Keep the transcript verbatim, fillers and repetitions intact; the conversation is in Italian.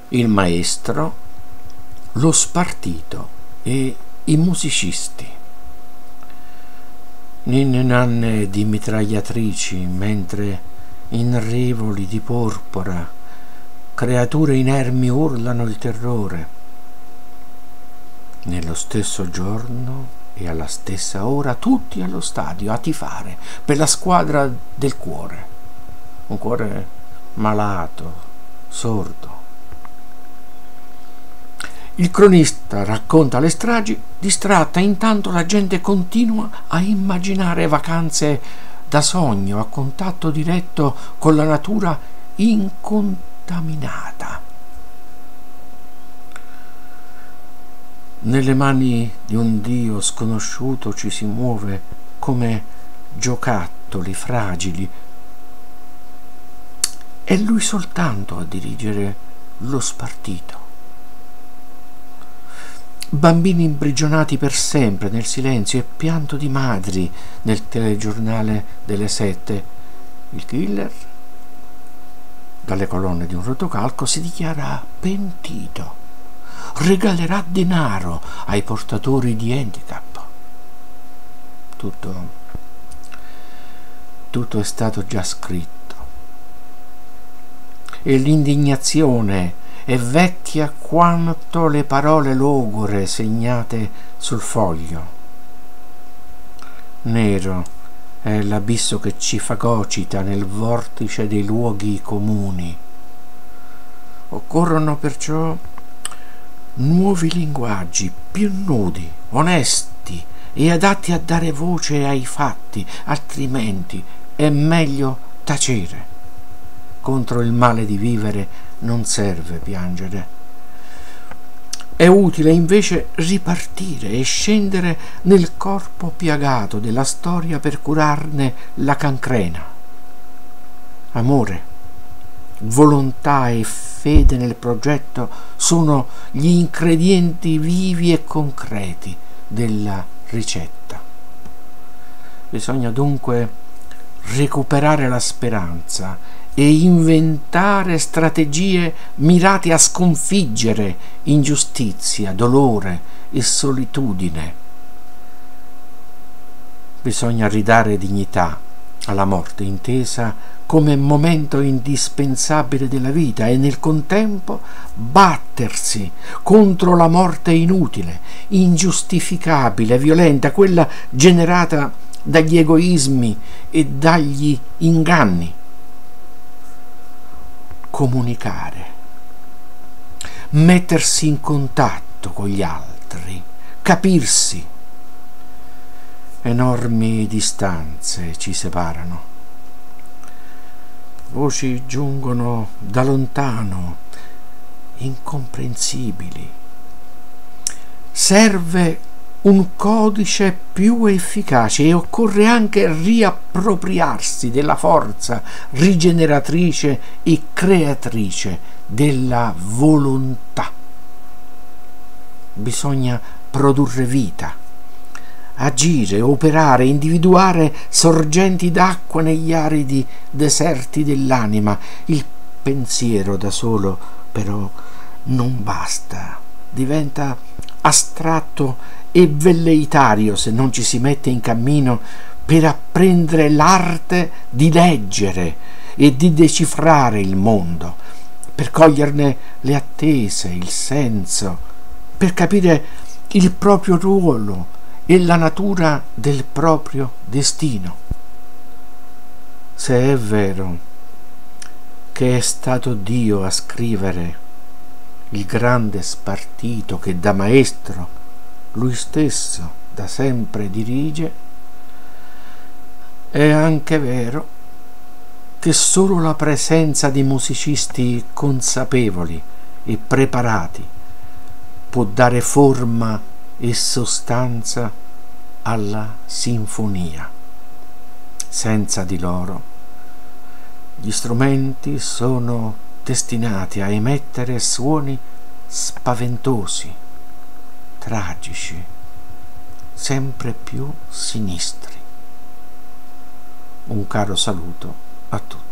il maestro, lo spartito e i musicisti. Ninne nanne di mitragliatrici, mentre in rivoli di porpora creature inermi urlano il terrore. Nello stesso giorno e alla stessa ora tutti allo stadio a tifare per la squadra del cuore, un cuore malato, sordo. Il cronista racconta le stragi, distratta, intanto la gente continua a immaginare vacanze da sogno a contatto diretto con la natura incontaminata. Nelle mani di un Dio sconosciuto ci si muove come giocattoli fragili. È Lui soltanto a dirigere lo spartito. Bambini imprigionati per sempre nel silenzio e pianto di madri nel telegiornale delle sette. Il killer, dalle colonne di un rotocalco, si dichiara pentito. Regalerà denaro ai portatori di handicap. Tutto, tutto è stato già scritto. E l'indignazione è vecchia quanto le parole logore segnate sul foglio. Nero è l'abisso che ci fagocita nel vortice dei luoghi comuni. Occorrono perciò nuovi linguaggi, più nudi, onesti e adatti a dare voce ai fatti, altrimenti è meglio tacere. Contro il male di vivere non serve piangere. È utile invece ripartire e scendere nel corpo piagato della storia per curarne la cancrena. Amore, volontà e fede nel progetto sono gli ingredienti vivi e concreti della ricetta. Bisogna dunque recuperare la speranza e inventare strategie mirate a sconfiggere ingiustizia, dolore e solitudine. Bisogna ridare dignità alla morte, intesa come momento indispensabile della vita, e nel contempo battersi contro la morte inutile, ingiustificabile, violenta, quella generata dagli egoismi e dagli inganni. Comunicare, mettersi in contatto con gli altri, capirsi. Enormi distanze ci separano. Voci giungono da lontano, incomprensibili. Serve un codice più efficace e occorre anche riappropriarsi della forza rigeneratrice e creatrice della volontà. Bisogna produrre vita, agire, operare, individuare sorgenti d'acqua negli aridi deserti dell'anima. Il pensiero da solo però non basta, diventa astratto e velleitario se non ci si mette in cammino per apprendere l'arte di leggere e di decifrare il mondo, per coglierne le attese, il senso, per capire il proprio ruolo e la natura del proprio destino. Se è vero che è stato Dio a scrivere il grande spartito che da maestro Lui stesso da sempre dirige, è anche vero che solo la presenza di musicisti consapevoli e preparati può dare forma e sostanza alla sinfonia. Senza di loro gli strumenti sono destinati a emettere suoni spaventosi, tragici, sempre più sinistri. Un caro saluto a tutti.